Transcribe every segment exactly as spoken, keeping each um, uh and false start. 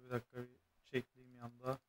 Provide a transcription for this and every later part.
Bir dakika bir çektiğim yanda.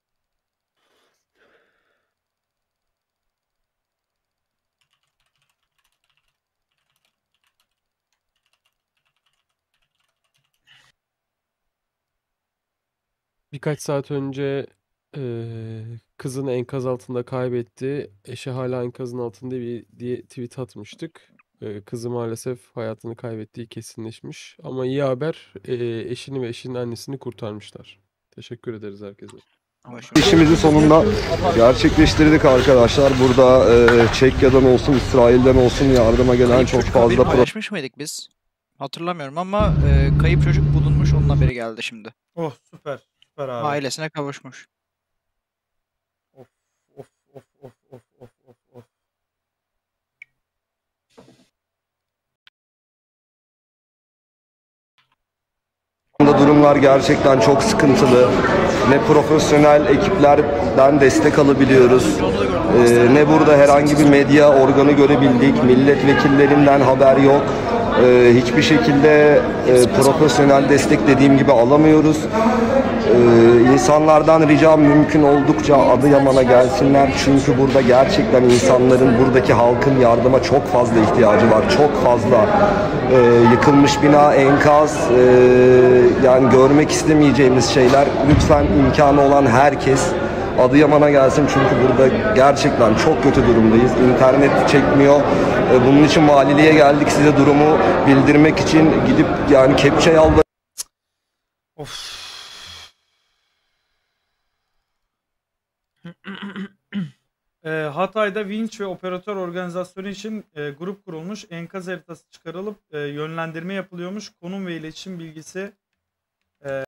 Birkaç saat önce eee, kızını enkaz altında kaybetti. Eşi hala enkazın altında bir diye tweet atmıştık. Eee, kızı maalesef hayatını kaybettiği kesinleşmiş. Ama iyi haber, eee, eşini ve eşinin annesini kurtarmışlar. Teşekkür ederiz herkese. İşimizi sonunda gerçekleştirdik arkadaşlar. Burada e, Çekya'dan olsun, İsrail'den olsun yardıma gelen Kayıp çok çocuk haberi fazla pro- paylaşmış mıydık biz? Hatırlamıyorum ama e, kayıp çocuk bulunmuş, onun haberi geldi şimdi. Oh süper. Süper abi. Ailesine kavuşmuş. Of of of of of of of of. durumlar gerçekten çok sıkıntılı. Ne profesyonel ekiplerden destek alabiliyoruz. E, ne burada herhangi bir medya organı görebildik. Milletvekillerinden haber yok. E, hiçbir şekilde e, profesyonel destek dediğim gibi alamıyoruz. Ee, insanlardan ricam mümkün oldukça Adıyaman'a gelsinler. Çünkü burada gerçekten insanların, buradaki halkın yardıma çok fazla ihtiyacı var. Çok fazla ee, yıkılmış bina, enkaz, ee, yani görmek istemeyeceğimiz şeyler. Lütfen imkanı olan herkes Adıyaman'a gelsin. Çünkü burada gerçekten çok kötü durumdayız. İnternet çekmiyor. Ee, bunun için valiliğe geldik, size durumu bildirmek için. Gidip yani kepçe yalvar. Of. E, Hatay'da vinç ve operatör organizasyonu için e, grup kurulmuş. Enkaz haritası çıkarılıp e, yönlendirme yapılıyormuş. Konum ve iletişim bilgisi